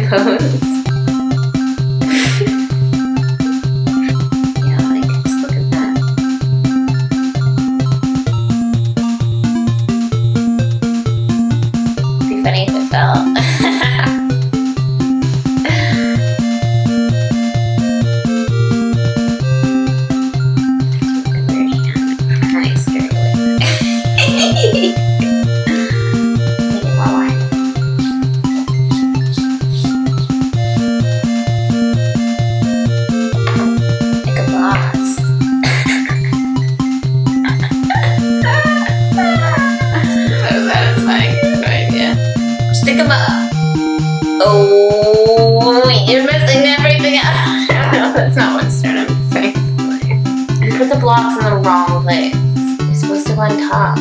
pose. Yeah, like, just look at that. It'd be funny if it fell. Stick them up. Oh, you're messing everything up. No, that's not what's trying to say. You put the blocks in the wrong place. You're supposed to go on top.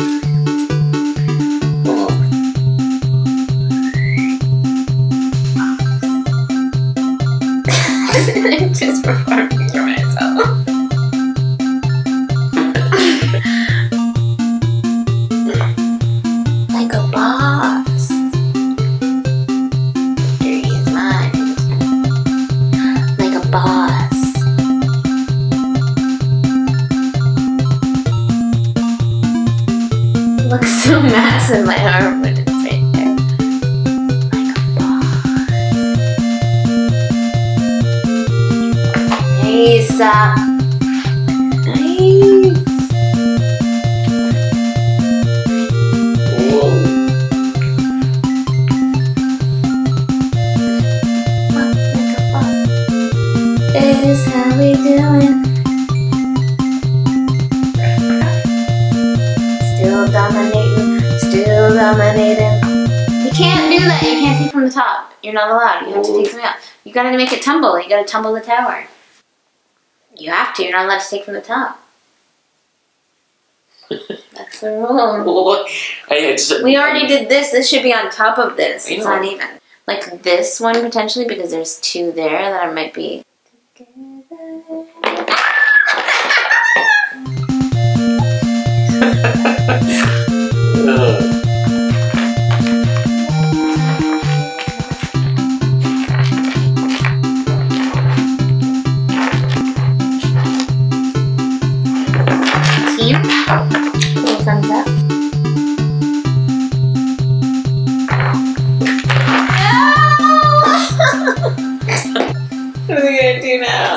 I'm just performing for myself. Like a boss. Boss. It looks so massive, my arm when it's right there. Like a boss. Nice. Nice. This is how we do it. Still dominating, still dominating. You can't do that. You can't take from the top. You're not allowed. You have to take something else. You gotta make it tumble. You gotta tumble the tower. You have to. You're not allowed to take from the top. That's the rule. We already did this. This should be on top of this. It's not even. Like this one potentially, because there's two there that I might be. Team, little thumbs up. No! What are we gonna do now?